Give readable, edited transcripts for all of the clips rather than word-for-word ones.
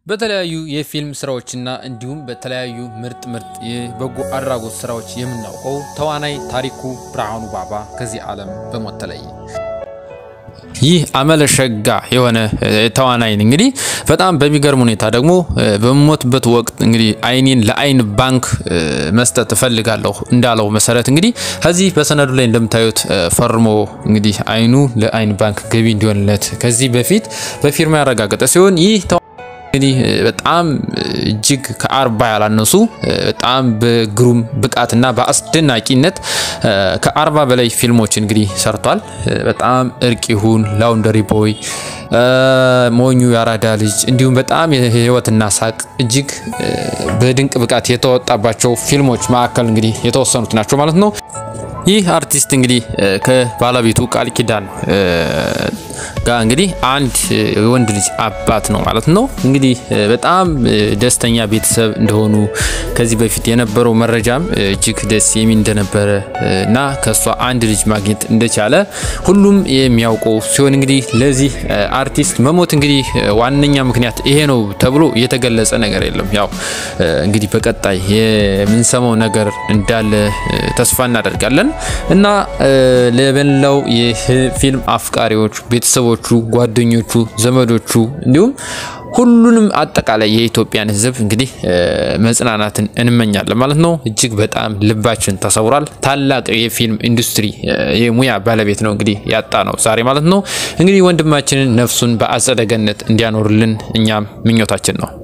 በተለያዩ የፊልም ስራዎችና እንዲሁም በተለያዩ ምርጥ የበጎ አድራጎት ስራዎች የምናውቀው ተዋናይ ታሪኩ ብርሃኑ ባባ ከዚህ ዓለም በሞት ተለየ። ይህ አመለሸጋ የሆነ ተዋናይ እንግዲህ በጣም በሚገርም ሁኔታ ደግሞ በሞትበት ወቅት እንግዲህ አይኔን ለአይን ባንክ መስጠት ፈልጋለሁ እንዳለው መሰረት እንግዲህ ከዚህ በሰነዱ ላይ እንደምታዩት ፈርሞ እንግዲህ አይኑ ለአይን ባንክ ገቢ እንዲሆንለት ከዚህ በፊት በፊርማ ያረጋገጠ ሲሆን ይህ እንግዲህ በጣም እጅግ ከ40 ያላነሱ በጣም በግሩም ብቃትና በአስደናቂነት ከ40 በላይ ፊልሞች እንግዲህ ሰርቷል። በጣም እርቂሁን ላውንደሪ ቦይ ሞኙ ያራዳ ልጅ እንዲሁም በጣም የህይወትና ሳቅ እጅግ በድንቅ ብቃት የተወጣባቸው ፊልሞች ማዕከል እንግዲህ የተወሰኑት ናቸው ማለት ነው። ይህ አርቲስት እንግዲህ ከባለቤቱ ቃል ኪዳን ጋር እንግዲህ አንድ ወንድ ልጅ አባት ነው ማለት ነው። እንግዲህ በጣም ደስተኛ ቤተሰብ እንደሆኑ ከዚህ በፊት የነበረው መረጃም እጅግ ደስ የሚል እንደነበረ እና ከሷ አንድ ልጅ ማግኘት እንደቻለ ሁሉም የሚያውቀው ሲሆን እንግዲህ ለዚህ አርቲስት መሞት እንግዲህ ዋነኛ ምክንያት ይሄ ነው ተብሎ የተገለጸ ነገር የለም። ያው እንግዲህ በቀጣይ የምንሰማው ነገር እንዳለ ተስፋ እናደርጋለን እና ለበላው የፊልም አፍቃሪዎች ቤተሰቦቹ ጓደኞቹ ዘመዶቹ እንዲሁም ሁሉንም አጠቃላይ የኢትዮጵያን ህዝብ እንግዲህ መጽናናትን እንመኛለን ማለት ነው። እጅግ በጣም ልባችን ተሰውሯል። ታላቅ የፊልም ኢንዱስትሪ የሙያ ባለቤት ነው እንግዲህ ያጣ ነው ዛሬ ማለት ነው። እንግዲህ ወንድማችንን ነፍሱን በአጸደ ገነት እንዲያኖርልን እኛም ምኞታችን ነው።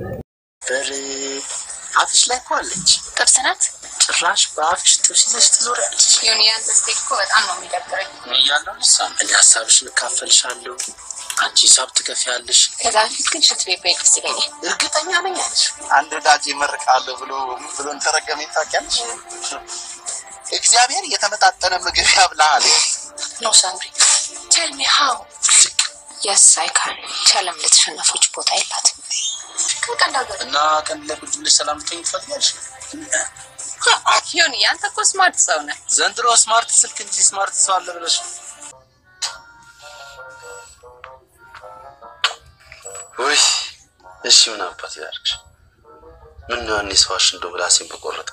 አፍሽ ላይ ቆለች ጥብስናት ጭራሽ በአፍሽ ጥብስ ይዘሽ ትዞሪያለሽ። ዩኒያን ተስቴኮ በጣም ነው የሚደብረኝ። ያለው እኔ ሀሳብሽን ካፈልሻለሁ አንቺ ሂሳብ ትከፍያለሽ። ከዛ ፊት ግን ሽት ቤት ቤት ይለኛል። እርግጠኛ ነኝ አለሽ አንድ ወዳጅ ይመርቃለሁ ብሎ ተረገመኝ ታውቂያለሽ። እግዚአብሔር የተመጣጠነ ምግብ ያብላል። ኖ ሳምሪ tell me how. yes I can. ቻለም ለተሸነፎች ቦታ ይላት እና ቀን ለብድል ሰላም ትፈልጊያለሽ? ዩኒ አንተ እኮ ስማርት ሰው ነህ። ዘንድሮ ስማርት ስልክ እንጂ ስማርት ሰው አለ ብለሽ ወይ? እሺ ምን አባት ያርክሽ? ምን ነው እኔ ሰዋሽ እንደው ብላሲን በቆረጠ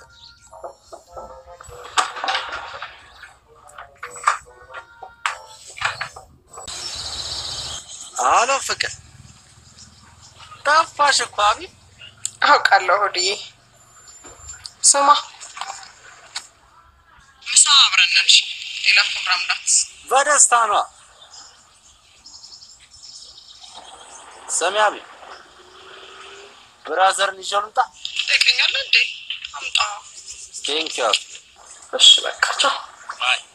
አሎ ፍቅር ታፋሽ እኮ አቢ አውቃለሁ ሆዲ ስማ ምሳ አብረን ነን። ሌላ ፕሮግራም ዳት በደስታ ነው። ሰሚያቢ ብራዘር ልጅልምጣ ተቀኛለ እንዴ አምጣ። ቴንክ ዩ። እሺ በቃ ቻው ባይ